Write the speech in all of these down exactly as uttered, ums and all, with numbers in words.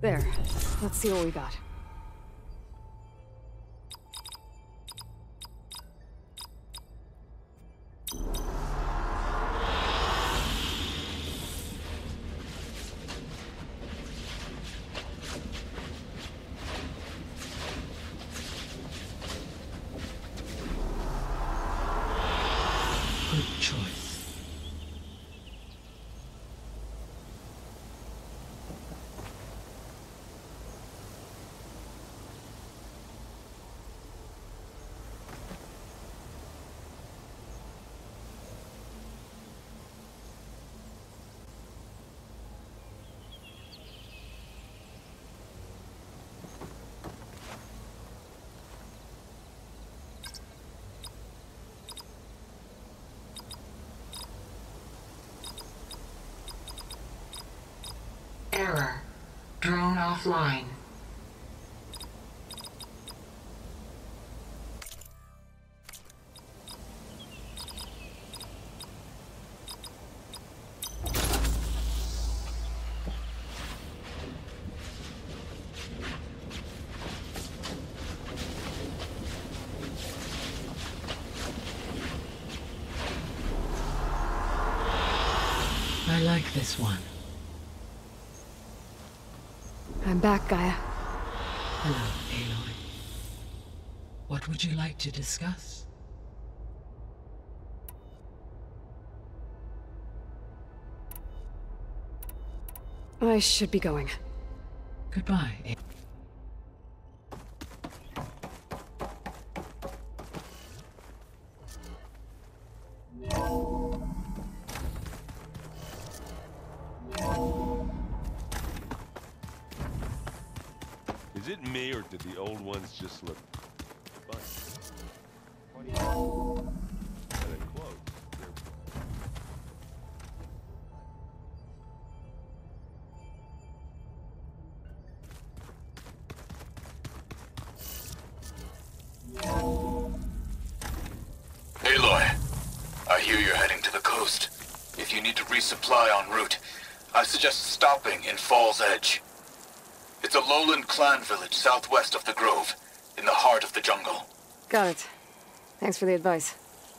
There. Let's see what we got. Good choice. Error. Drone offline. I like this one. I'm back, Gaia. Hello, Aloy. What would you like to discuss? I should be going. Goodbye, Aloy. Is it me, or did the old ones just look funny? And then close. Aloy, I hear you're heading to the coast. If you need to resupply en route, I suggest stopping in Fall's Edge. It's a lowland clan village southwest of the Grove, in the heart of the jungle. Got it. Thanks for the advice.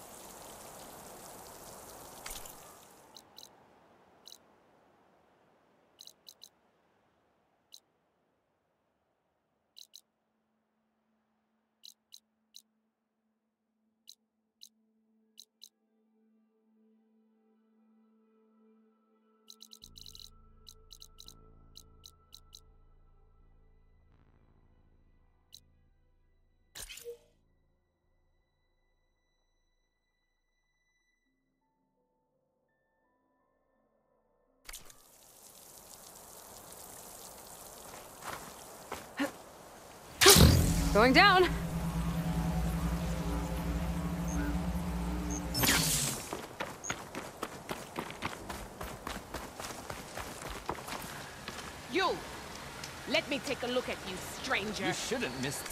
Going down! You! Let me take a look at you, stranger. You shouldn't miss...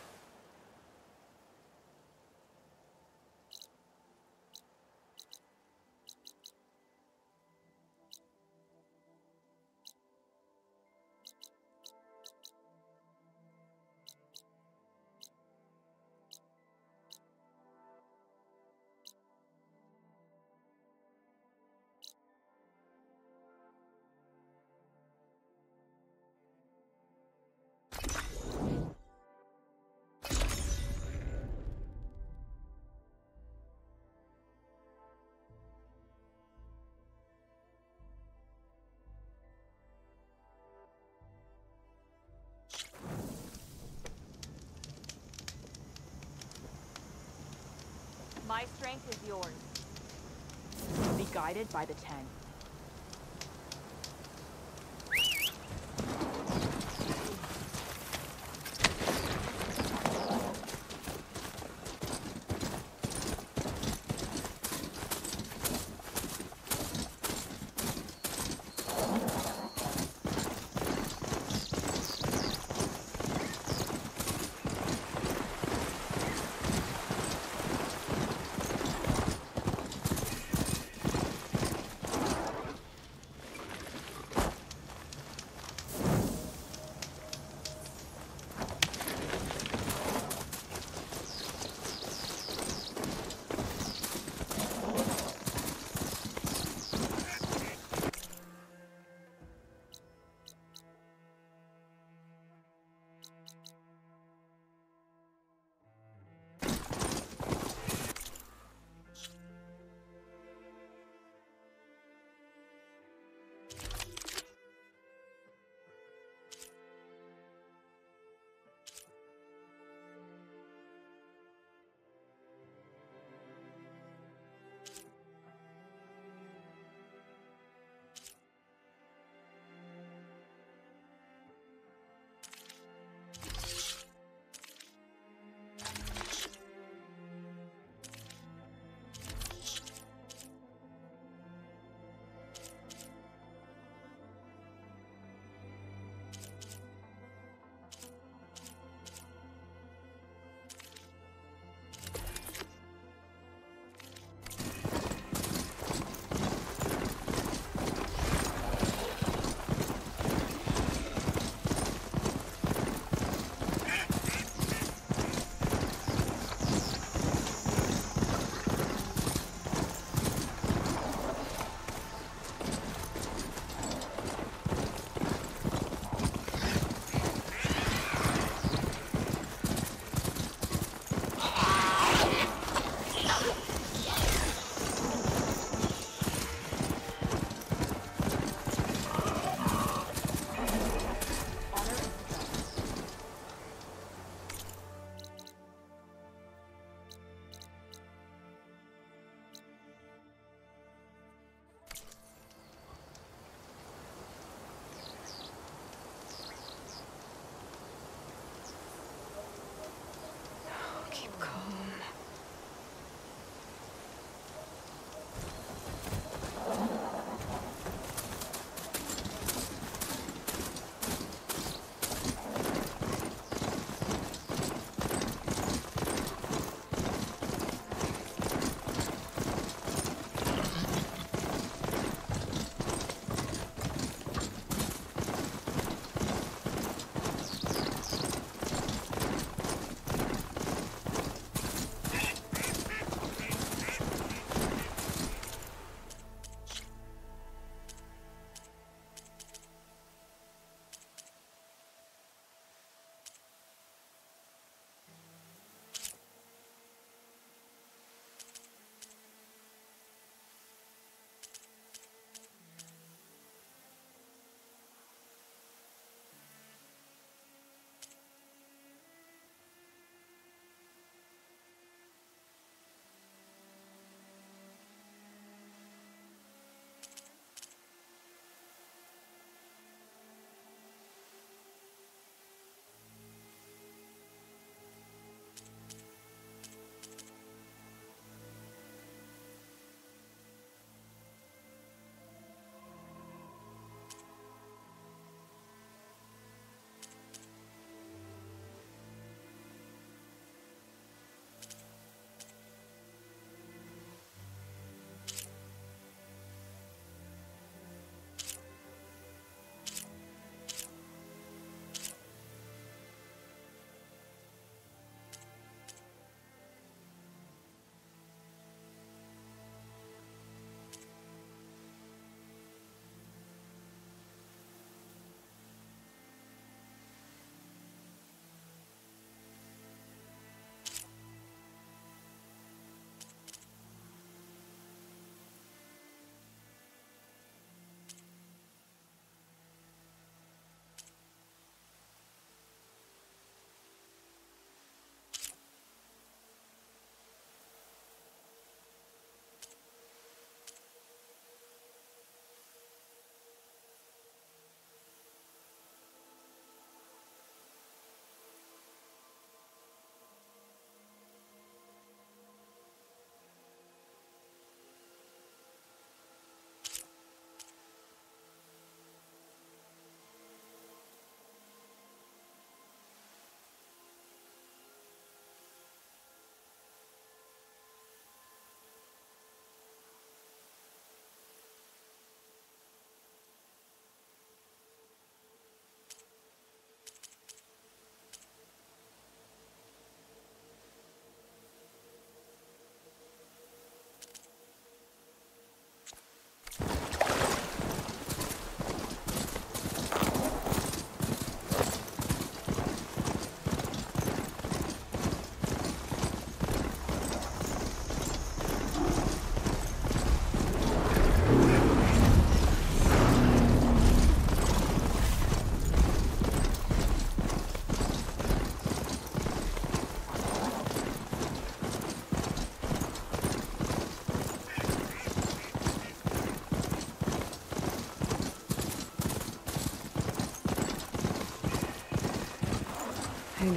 My strength is yours. Be guided by the ten.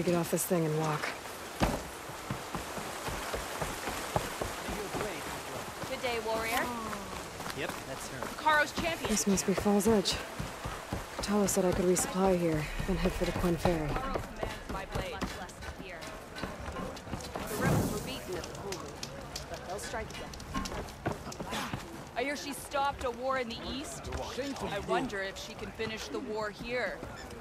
get off this thing and walk. Good day, warrior. Yep, that's her. Karo's champion. This must be Falls Edge. Katala said I could resupply here, then head for the Quinn Ferry. Karo commands my blade. Here. The rebels were beaten at the Hulu, but they'll strike again. I hear she stopped a war in the east. I wonder if she can finish the war here.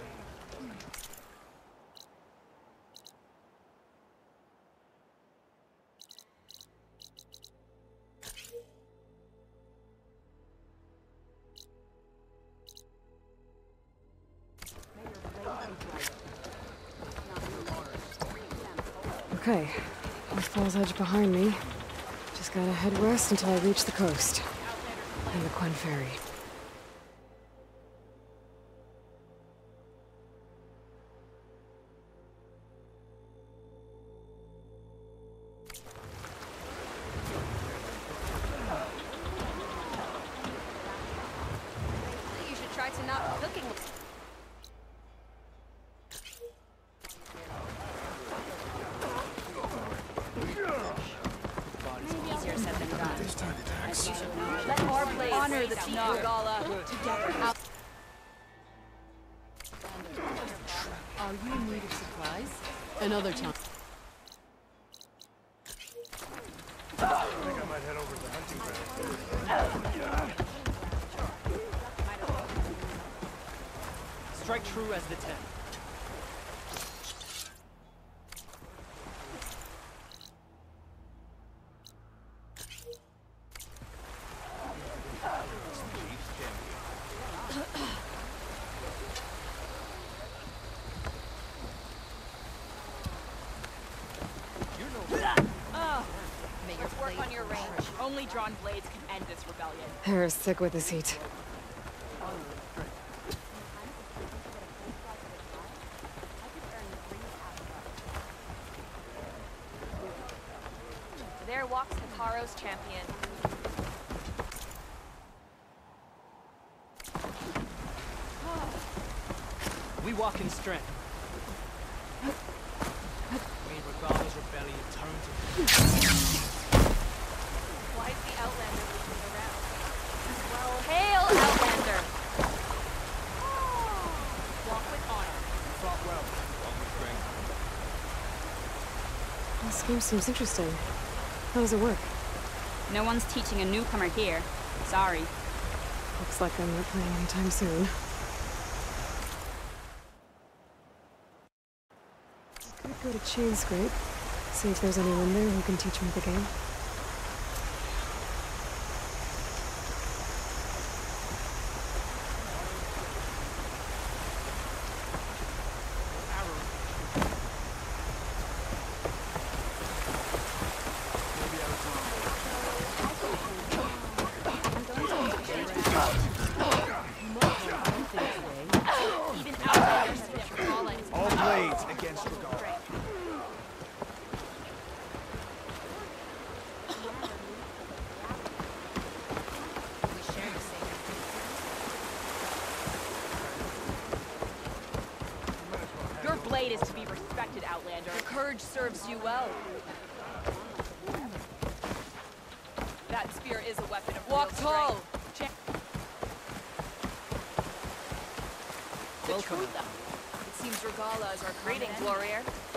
Okay, with Falls Edge behind me, just gotta head west until I reach the coast. And the Quinn Ferry. You should try to not cooking. Easier said than done. As you should know. Let our blades honor the Nagala together. Are you in need of supplies? Another time. I think I might head over to the hunting ground. Strike true as the ten. Let's work on your range. Only drawn blades can end this rebellion. Harris, sick with this heat. There walks Karo's champion. We walk in strength. When Regala's rebellion turns to... Why is the Outlander leaping around? Well, hail, Outlander! Walk with honor. Fought well. This game seems interesting. How does it work? No one's teaching a newcomer here. Sorry. Looks like I'm not playing anytime soon. Could go to Chain Scrape. See if there's anyone there who can teach me the game. Even Outlanders see that Regala is All blades against Regala. Your blade is to be respected, Outlander. Your courage serves you well. That spear is a weapon of Walk tall! The Welcome. truth, it seems Regala is our greetings, warrior.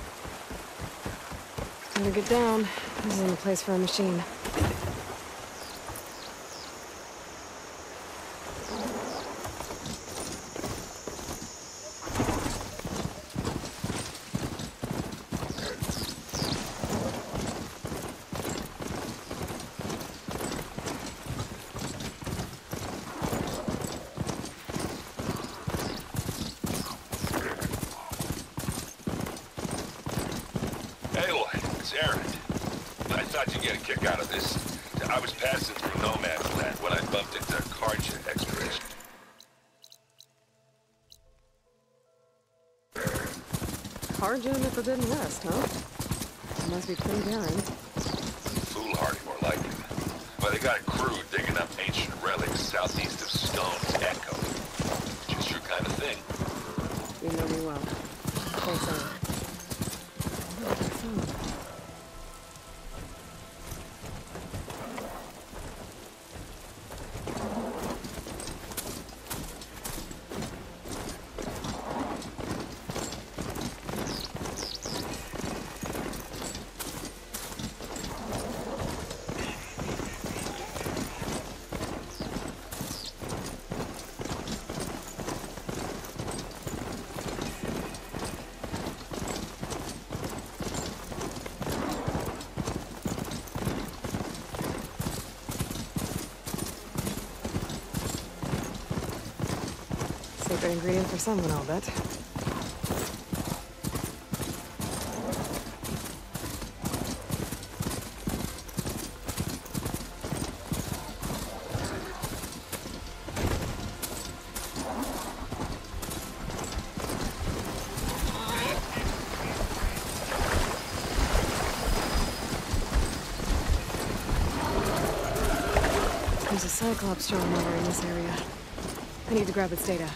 Time to get down. This isn't a place for a machine. Aloy, it's Aaron. I thought you'd get a kick out of this. I was passing through Nomad Land when I bumped into Karja expedition. Karja in the Forbidden West, huh? It must be pretty daring. Foolhardy, more like it. But they got a crew digging up ancient relics southeast of Stone's Echo. Just your kind of thing. You know me well. Thanks, Aaron. stone. Secret ingredient for someone, I'll bet. There's a Cyclops drone over in this area. I need to grab its data.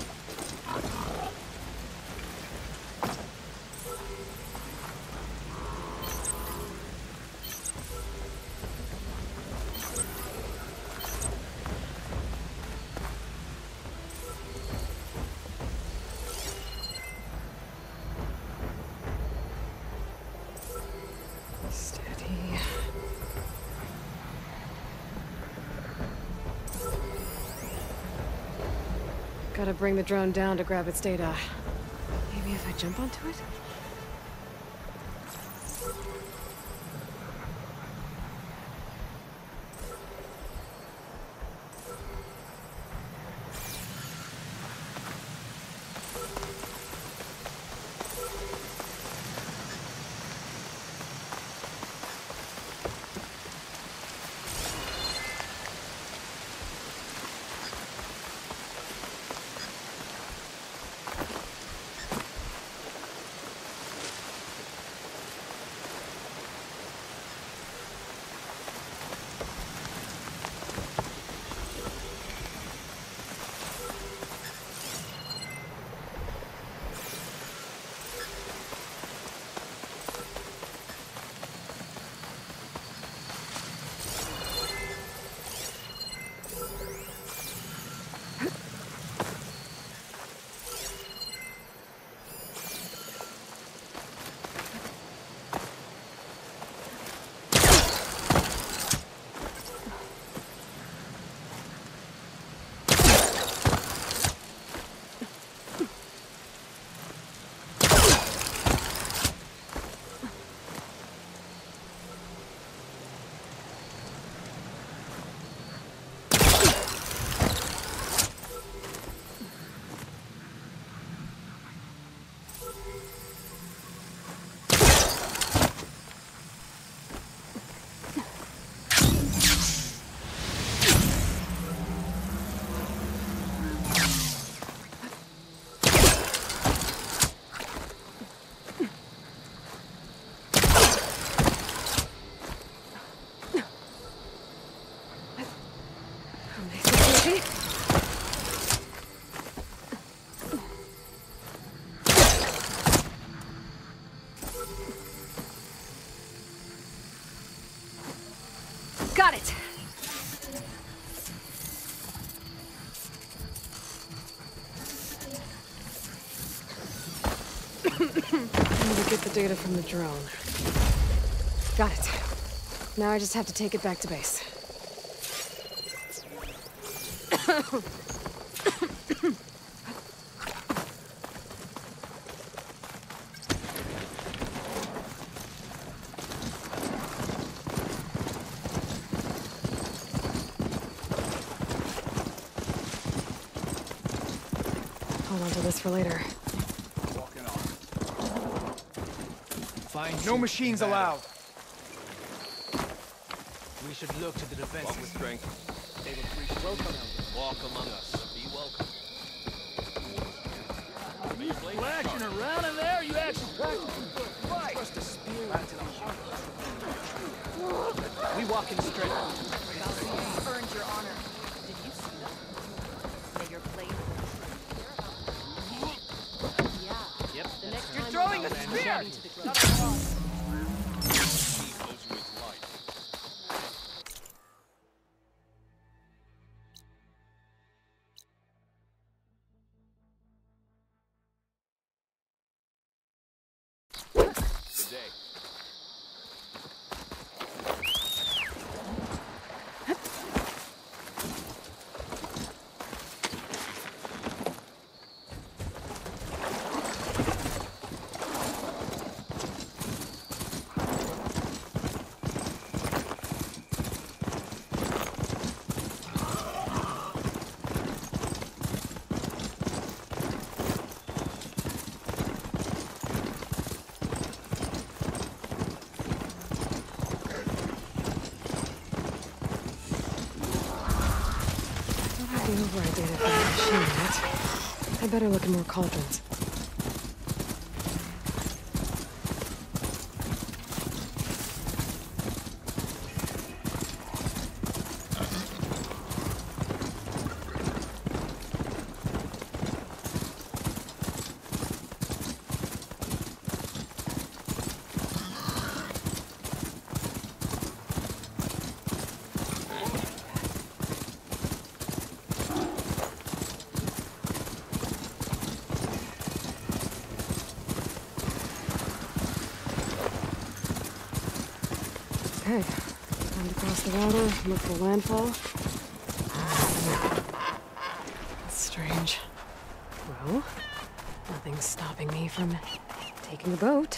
Gotta bring the drone down to grab its data. Maybe if I jump onto it? Got it! I need to get the data from the drone. Got it. Now I just have to take it back to base. Hold on to this for later. Walking on. Fine. No machines allowed. We should look to the defense with strength. They will appreciate welcome. Walk among us. Be welcome. Flashing around in there, you actually practicing good fight. Thrust a spear into the heart. We walk in strength. You've earned your honor. Did you see them? May your blade. Yeah. Yep. The next You're time throwing we're a going spear! to the ground. override the machine yet. I better look at more cauldrons. Okay, time to cross the water, look for landfall. That's strange. Well, nothing's stopping me from taking the boat.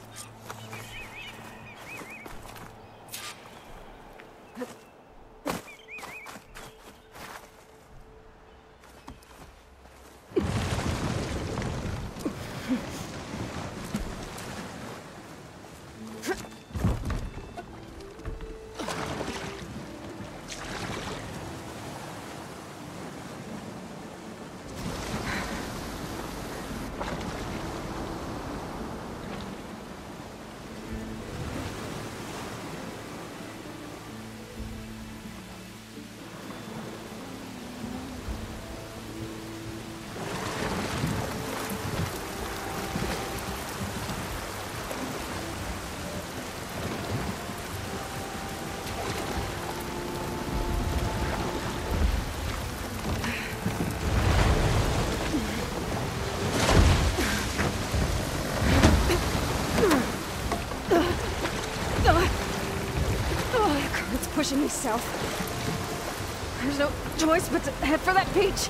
Pushing me south. There's no choice but to head for that beach.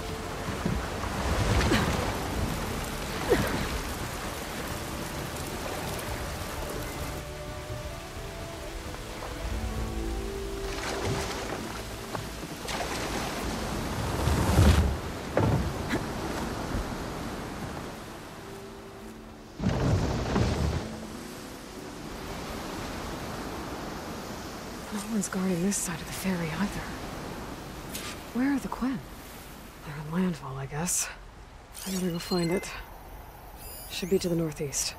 No one's guarding this side of the ferry either. Where are the Quen? They're on landfall, I guess. I gotta go find it. Should be to the northeast.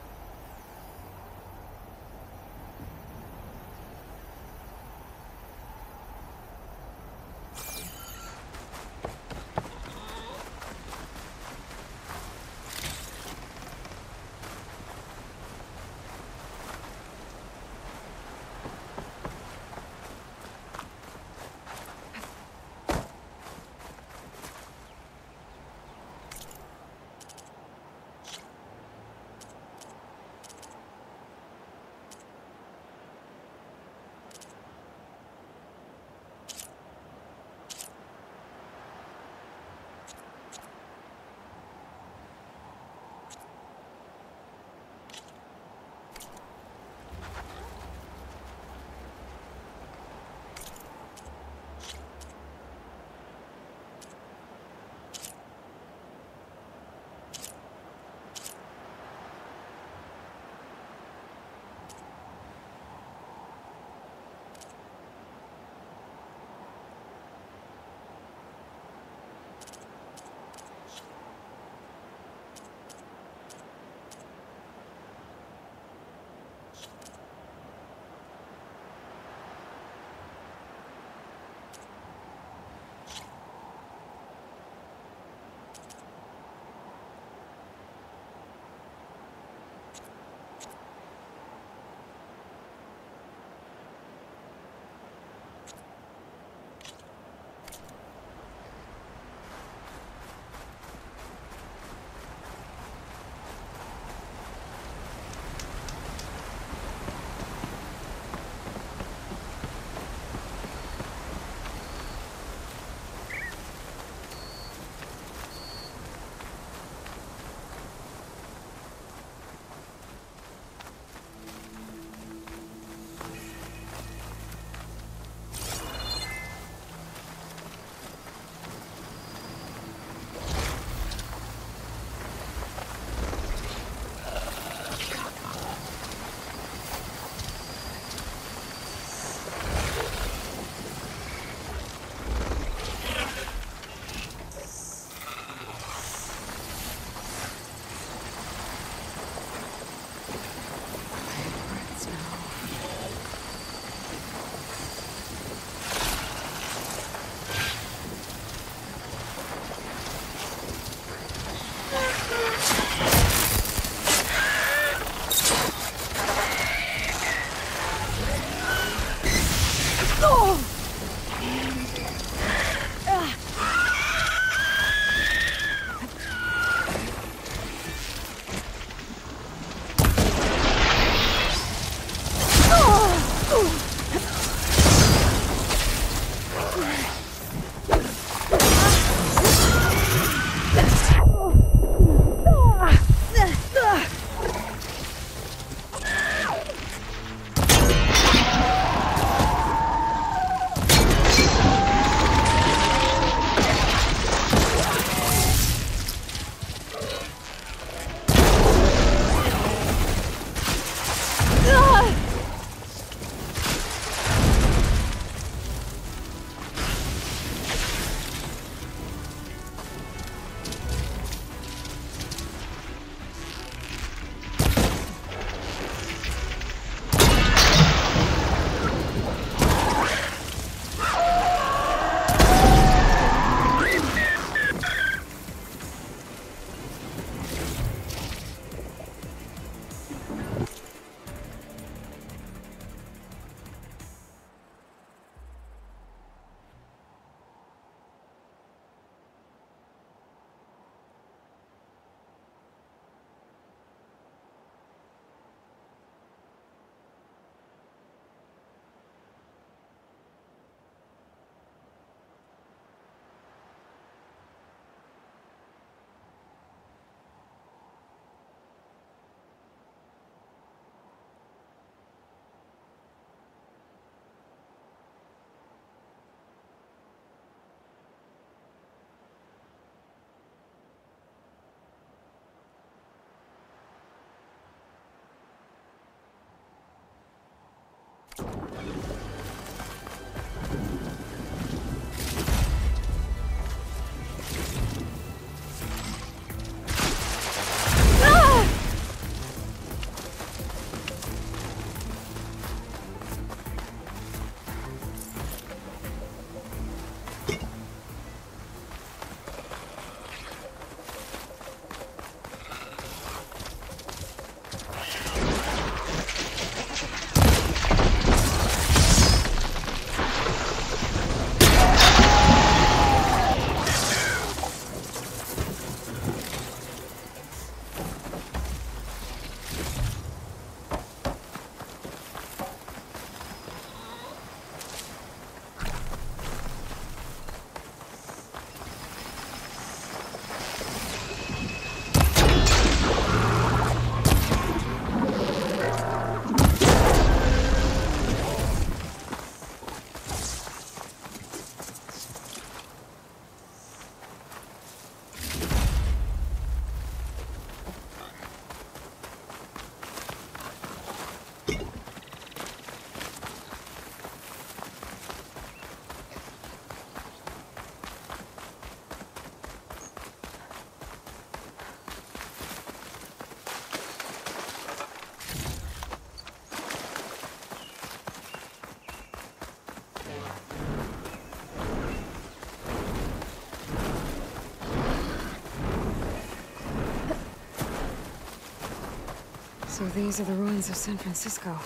So these are the ruins of San Francisco.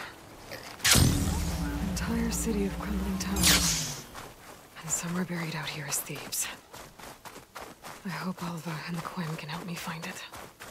An entire city of crumbling towers. And somewhere buried out here is Thebes. I hope Alva and the Quinn can help me find it.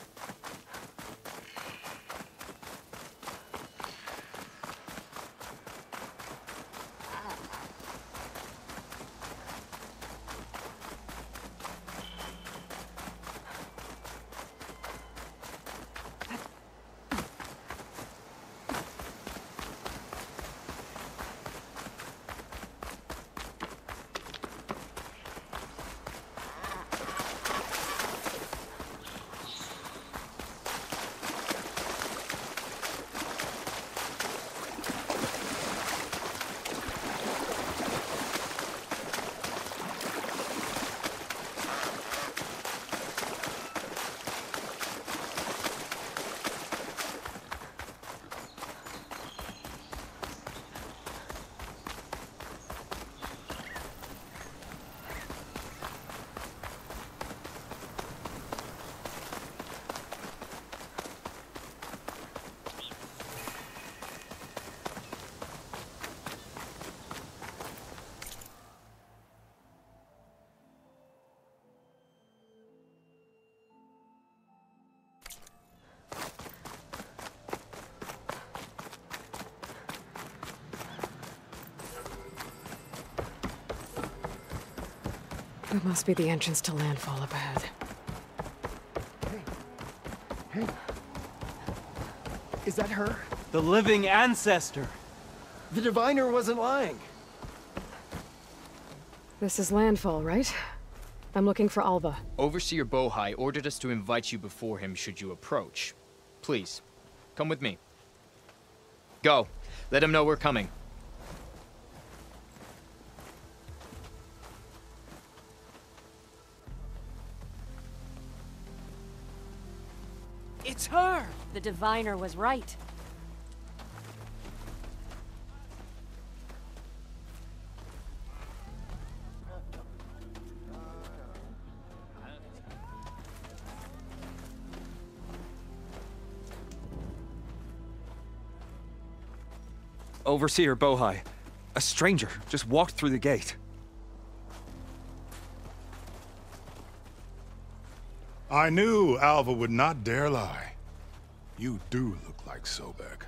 It must be the entrance to landfall up ahead. Hey. Hey. Is that her? The living ancestor! The diviner wasn't lying. This is landfall, right? I'm looking for Alva. Overseer Bohai ordered us to invite you before him should you approach. Please, come with me. Go. Let him know we're coming. It's her! The diviner was right. Overseer Bohai. A stranger just walked through the gate. I knew Alva would not dare lie. You do look like Sobek.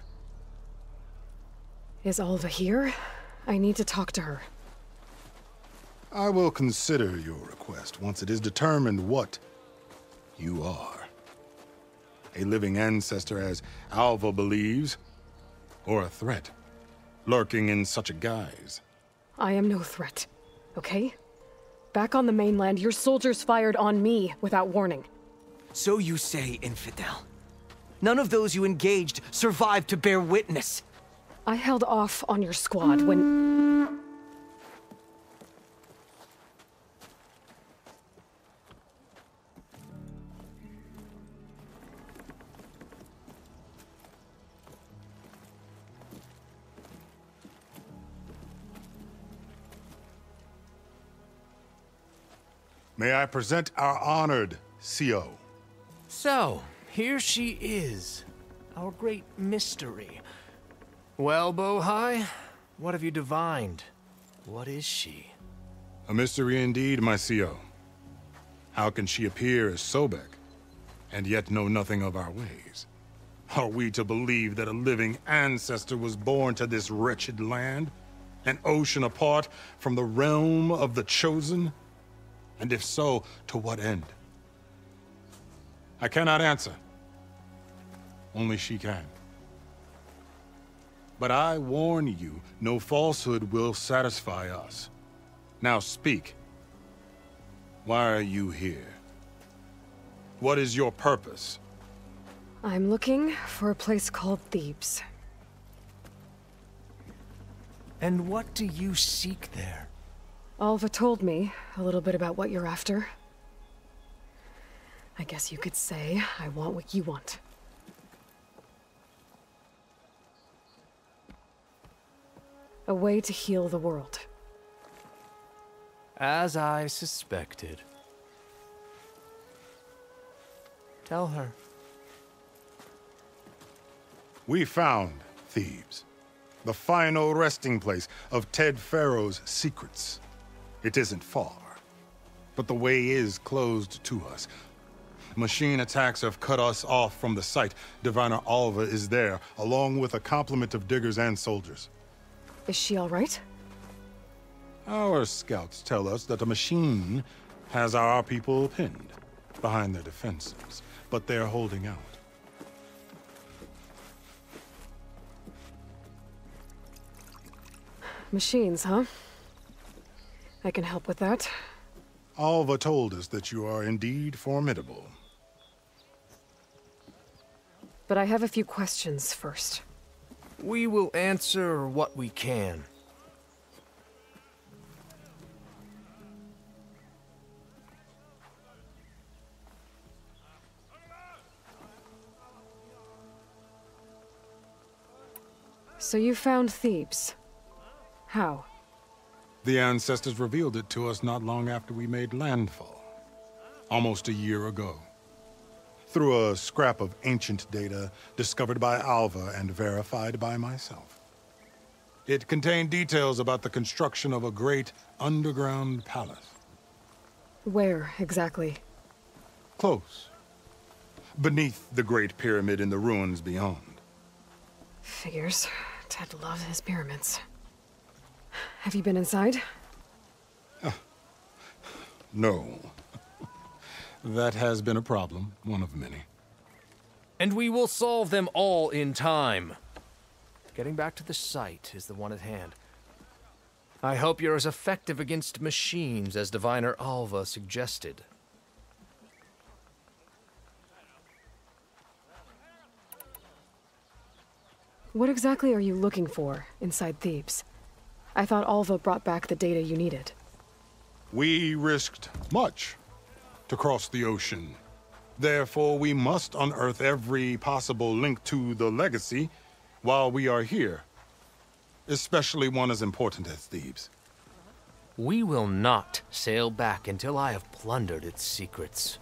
Is Alva here? I need to talk to her. I will consider your request once it is determined what you are. A living ancestor, as Alva believes, or a threat, lurking in such a guise. I am no threat, okay? Back on the mainland, your soldiers fired on me without warning. So you say, infidel. None of those you engaged survived to bear witness. I held off on your squad when... May I present our honored C O. So, here she is. Our great mystery. Well, Bohai, what have you divined? What is she? A mystery indeed, my C O. How can she appear as Sobek, and yet know nothing of our ways? Are we to believe that a living ancestor was born to this wretched land? An ocean apart from the realm of the Chosen? And if so, to what end? I cannot answer. Only she can. But I warn you, no falsehood will satisfy us. Now speak. Why are you here? What is your purpose? I'm looking for a place called Thebes. And what do you seek there? Alva told me a little bit about what you're after. I guess you could say I want what you want. A way to heal the world. As I suspected. Tell her. We found Thebes, the final resting place of Ted Pharaoh's secrets. It isn't far, but the way is closed to us. Machine attacks have cut us off from the site. Diviner Alva is there, along with a complement of diggers and soldiers. Is she all right? Our scouts tell us that a machine has our people pinned behind their defenses, but they're holding out. Machines, huh? I can help with that. Alva told us that you are indeed formidable. But I have a few questions first. We will answer what we can. So you found Thebes. How? The ancestors revealed it to us not long after we made landfall. Almost a year ago. Through a scrap of ancient data discovered by Alva and verified by myself. It contained details about the construction of a great underground palace. Where, exactly? Close. Beneath the Great Pyramid in the ruins beyond. Figures. Ted loved his pyramids. Have you been inside? Uh, no. That has been a problem, one of many. And we will solve them all in time. Getting back to the site is the one at hand. I hope you're as effective against machines as Diviner Alva suggested. What exactly are you looking for inside Thebes? I thought Alva brought back the data you needed. We risked much to cross the ocean. Therefore, we must unearth every possible link to the legacy while we are here. Especially one as important as Thebes. We will not sail back until I have plundered its secrets.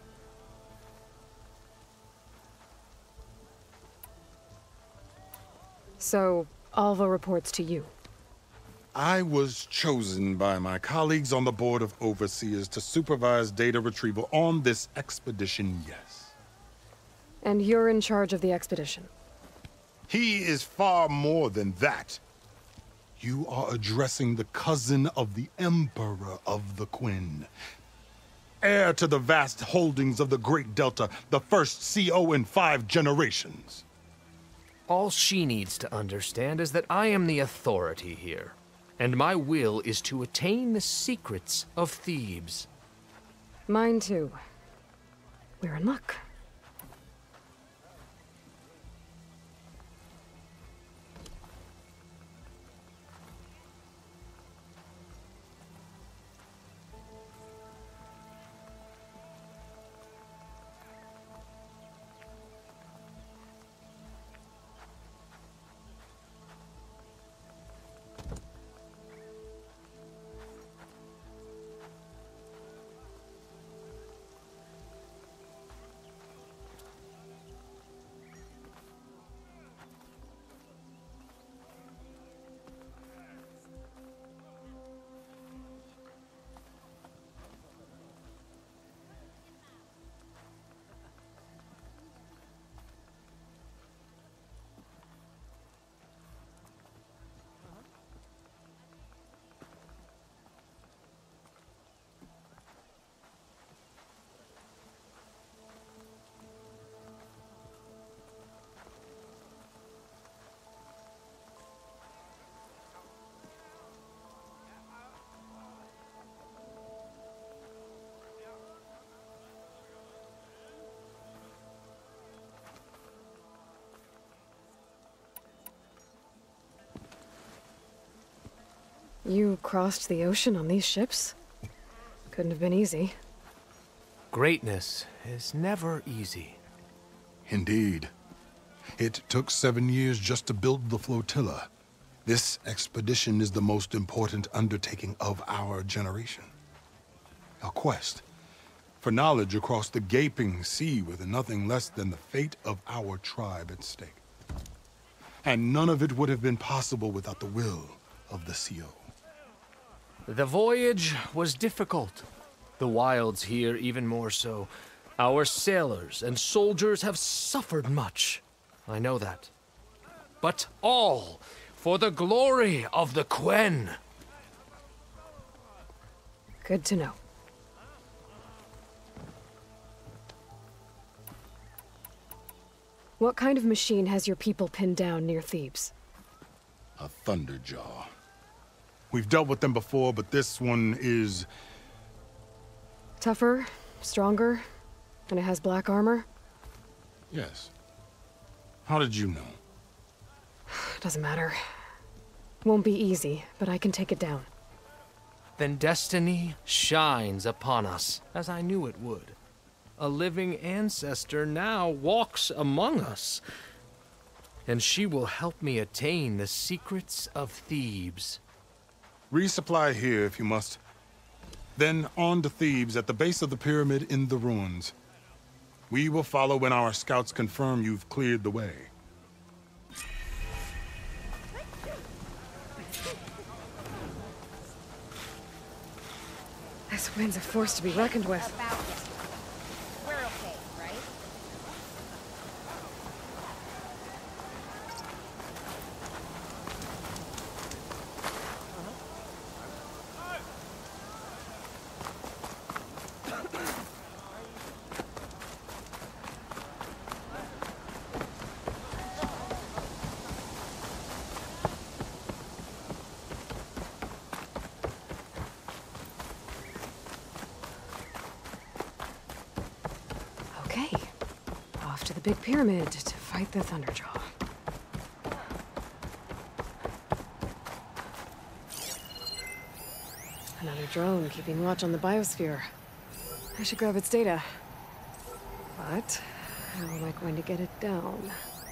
So, Alva reports to you. I was chosen by my colleagues on the Board of Overseers to supervise data retrieval on this expedition, yes. And you're in charge of the expedition? He is far more than that. You are addressing the cousin of the Emperor of the Quinn. Heir to the vast holdings of the Great Delta, the first C O in five generations. All she needs to understand is that I am the authority here. And my will is to attain the secrets of Thebes. Mine too. We're in luck. You crossed the ocean on these ships? Couldn't have been easy. Greatness is never easy. Indeed. It took seven years just to build the flotilla. This expedition is the most important undertaking of our generation. A quest for knowledge across the gaping sea with nothing less than the fate of our tribe at stake. And none of it would have been possible without the will of the C O. The voyage was difficult. The wilds here even more so. Our sailors and soldiers have suffered much. I know that. But all for the glory of the Quen. Good to know. What kind of machine has your people pinned down near Thebes? A Thunderjaw. We've dealt with them before, but this one is... Tougher, stronger, and it has black armor? Yes. How did you know? Doesn't matter. Won't be easy, but I can take it down. Then destiny shines upon us, as I knew it would. A living ancestor now walks among us, and she will help me attain the secrets of Thebes. Resupply here if you must. Then on to Thebes at the base of the pyramid in the ruins. We will follow when our scouts confirm you've cleared the way. This wind's a force to be reckoned with. We're okay, right? Okay. Off to the big pyramid to fight the Thunderjaw. Another drone keeping watch on the biosphere. I should grab its data. But how am I going to get it down?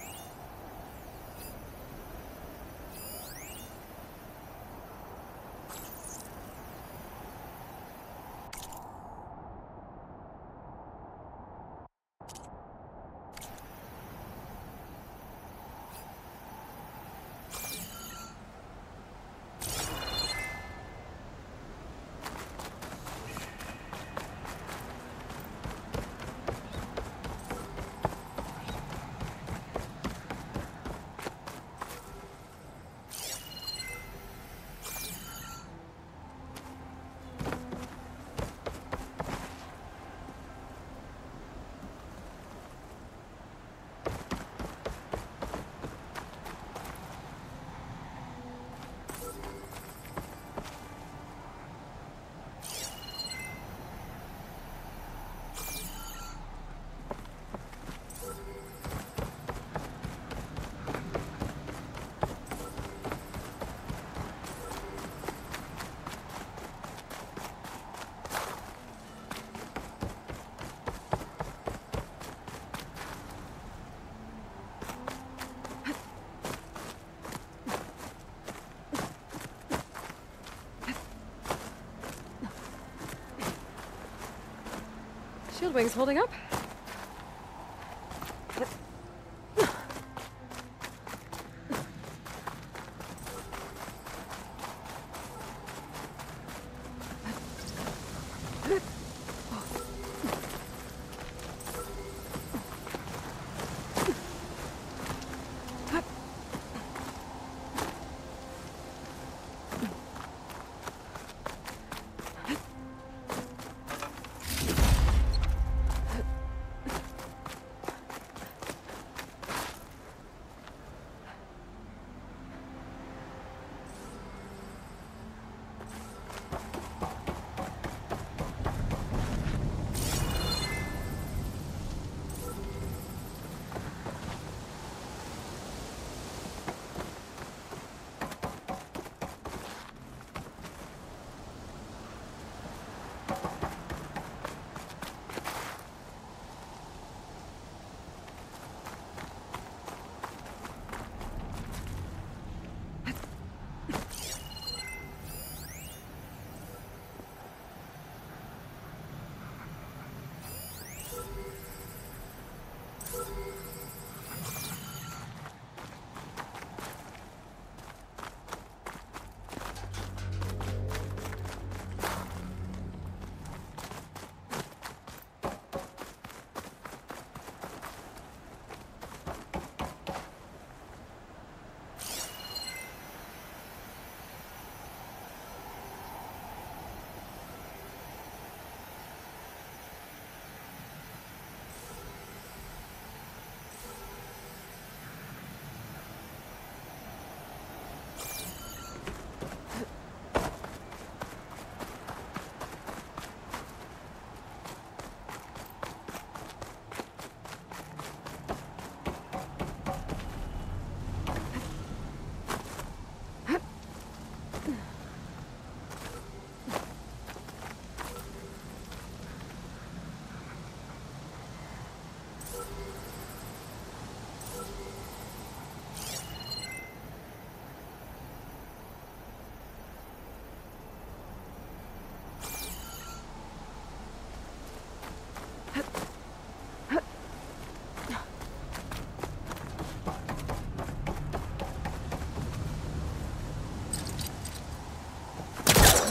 Shield wings holding up.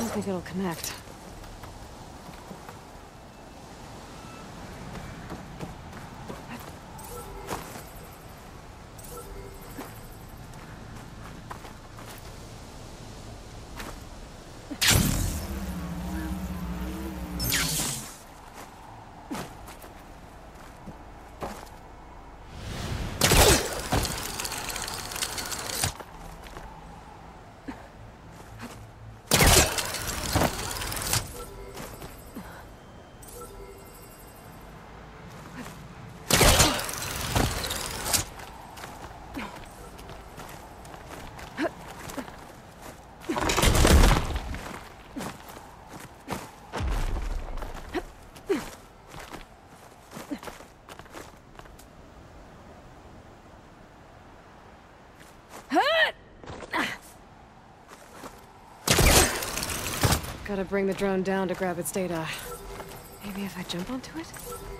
don't think it'll connect. Gotta bring the drone down to grab its data. Maybe if I jump onto it?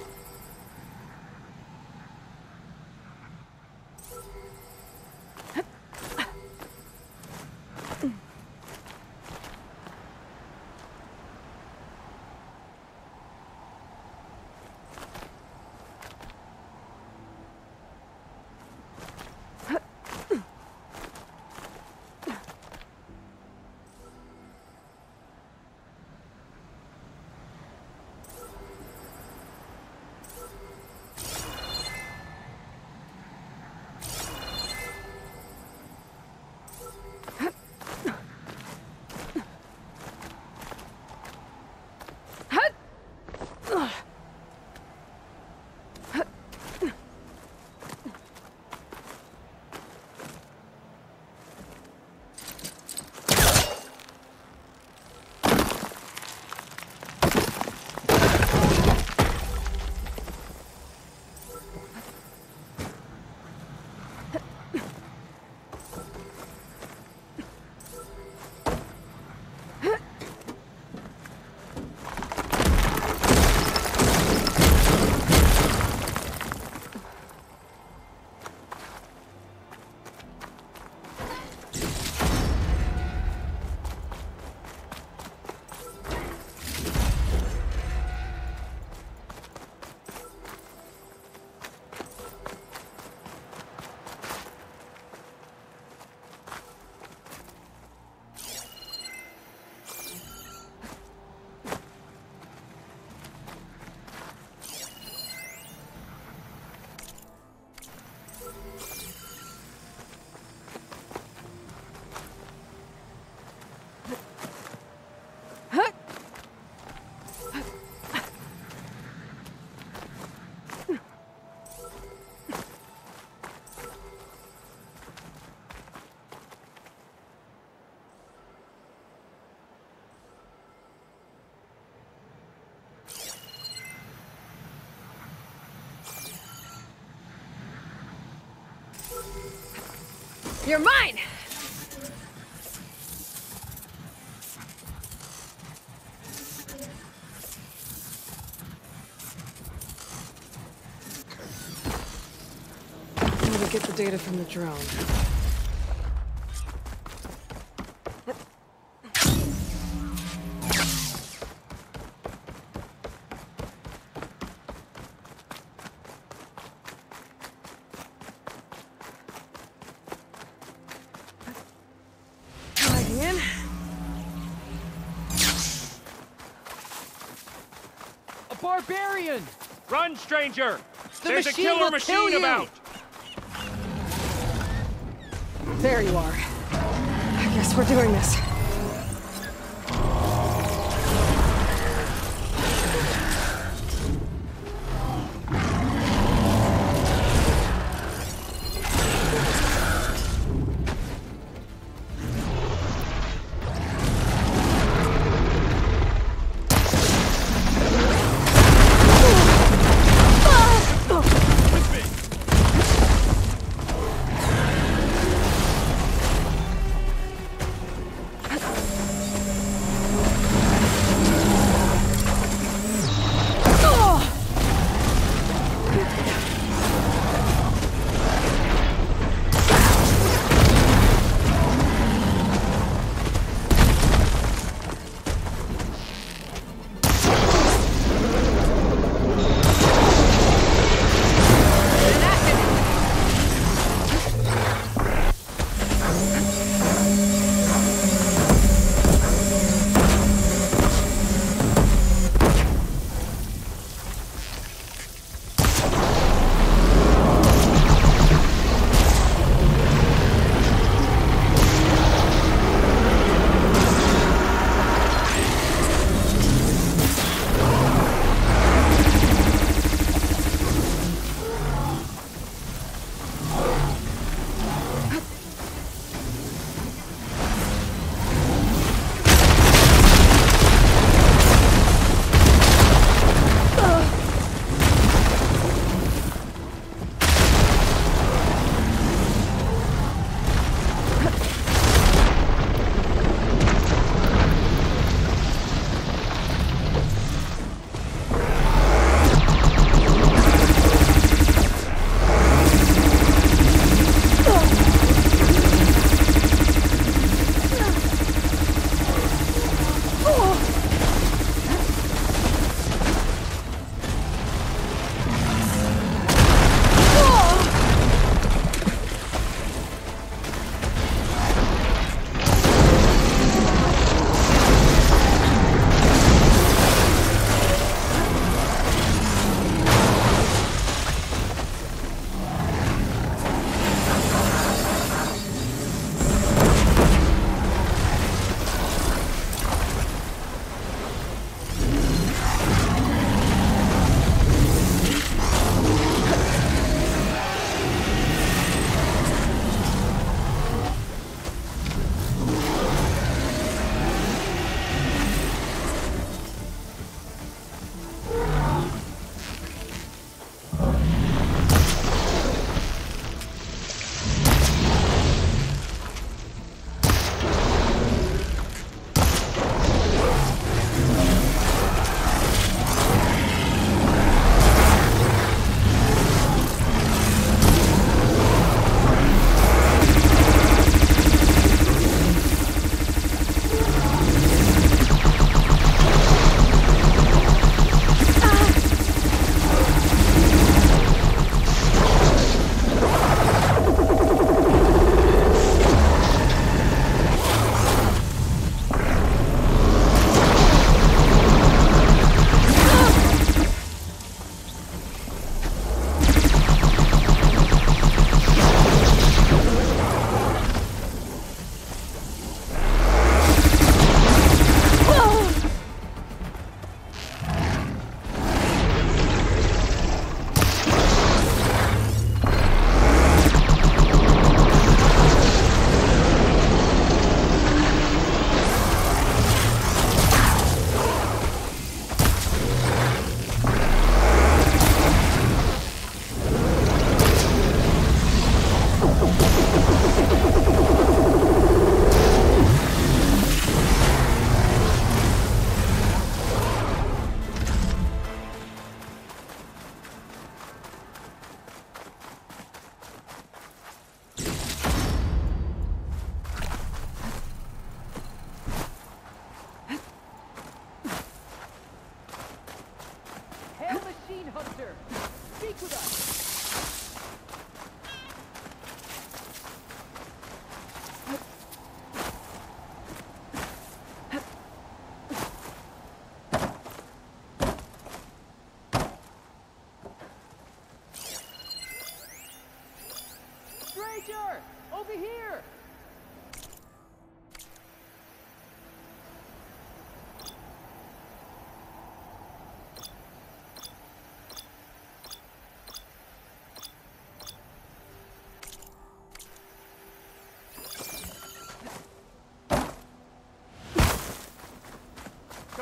You're mine! I'm gonna get the data from the drone. Barbarian! Run, stranger! The There's a machine killer will machine kill you! about! There you are. I guess we're doing this.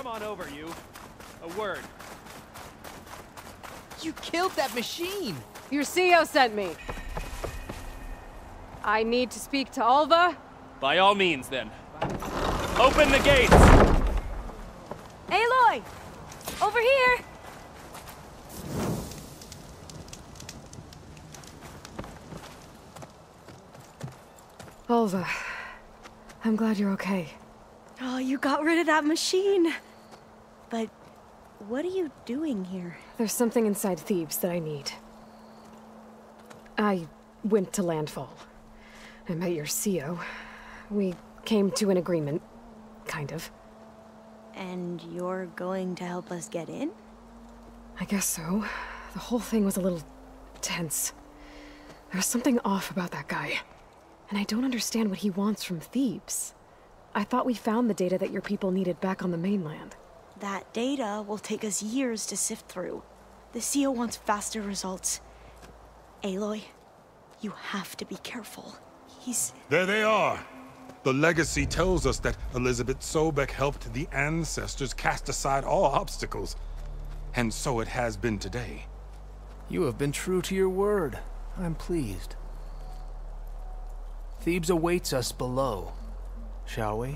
come on over, you. A word. You killed that machine! Your C O sent me. I need to speak to Alva. By all means, then. Open the gates! Aloy! Over here! Alva, I'm glad you're okay. Oh, you got rid of that machine. But what are you doing here? There's something inside Thebes that I need. I went to landfall. I met your C O. We came to an agreement, kind of. And you're going to help us get in? I guess so. The whole thing was a little tense. There was something off about that guy. And I don't understand what he wants from Thebes. I thought we found the data that your people needed back on the mainland. That data will take us years to sift through. The C O wants faster results. Aloy, you have to be careful. He's... There they are! The legacy tells us that Elizabeth Sobek helped the ancestors cast aside all obstacles. And so it has been today. You have been true to your word. I'm pleased. Thebes awaits us below. Shall we?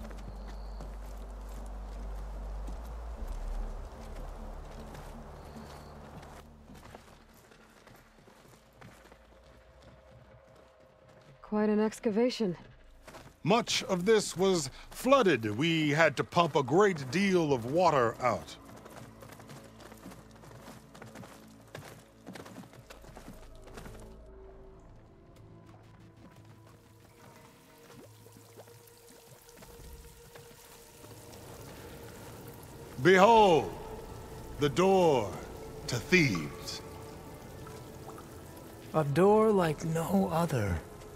Quite an excavation. Much of this was flooded. We had to pump a great deal of water out. Behold, the door to Thebes. A door like no other.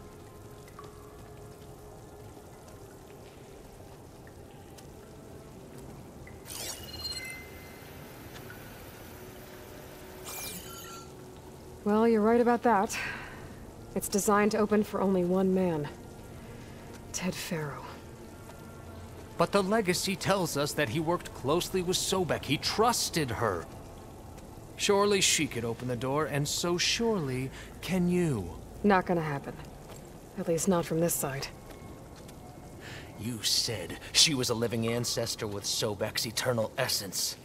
Well, you're right about that. It's designed to open for only one man. Ted Faro. But the legacy tells us that he worked closely with Sobek. He trusted her. Surely she could open the door, and so surely can you. Not gonna happen. At least not from this side. You said she was a living ancestor with Sobek's eternal essence.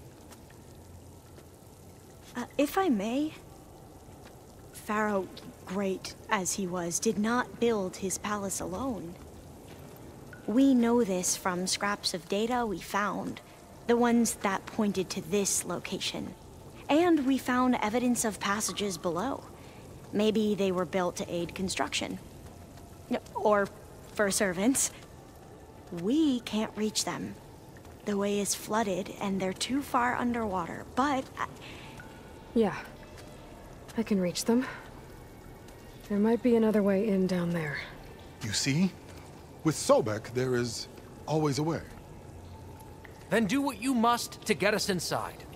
Uh, if I may, Pharaoh, great as he was, did not build his palace alone. We know this from scraps of data we found, the ones that pointed to this location. And we found evidence of passages below. Maybe they were built to aid construction. Or for servants. We can't reach them. The way is flooded and they're too far underwater, but... I... Yeah. I can reach them. There might be another way in down there. You see? With Sobek, there is always a way. Then do what you must to get us inside.